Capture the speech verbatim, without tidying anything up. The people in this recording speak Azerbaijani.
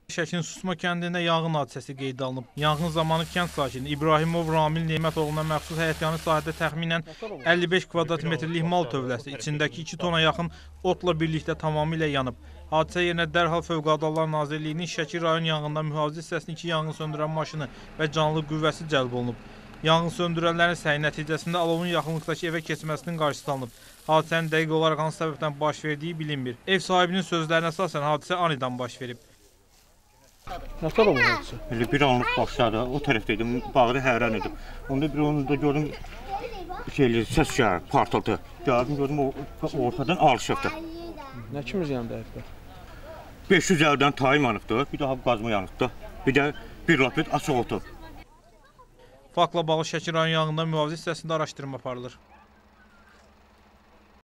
Şəkin Susma kəndində yanğın hadisəsi qeydə alınıb. Yanğın zamanı kənd sakini İbrahimov Ramil Nemətoğluna məxsus həyətyanı sahədə təxminən əlli beş kvadrat metrlik mal tövləsi içindəki iki tona yaxın otla birlikdə tamamilə yanıb. Hadisə yerinə dərhal Fövqəladə Hallar Nazirliyinin Şəki rayon yanğından mühafizə hissəsinin iki yanğın söndürən maşını və canlı qüvvəsi cəlb olunub. Yanğın söndürənlərin səyi nəticəsində alovun yaxınlıqdakı evə keçməsinin qarşısı alınıb. Hadisənin dəqiq olaraq hansı səbəbdən baş verdiyi bilinmir. Ev sahibinin sözlərinə əsasən hadisə anidən baş verib. Nasıl oldu hadisə? Elə bir anlıq başladı, o tərəfdəydim, bağırı hərən edim. Onda bir onu da gördüm, şeyli, səs gəlir, partıldı. Gəldim, gördüm, o ortadan alışıbdır. Nə kimiz yandı evdə? beş yüz əldən tayım yanıbdır, bir daha qazma yanıbdır, bir də bir lapet açıq otu. Faktla bağlı Şəki rayon yanğından mühafizə hissəsində araşdırma aparılır.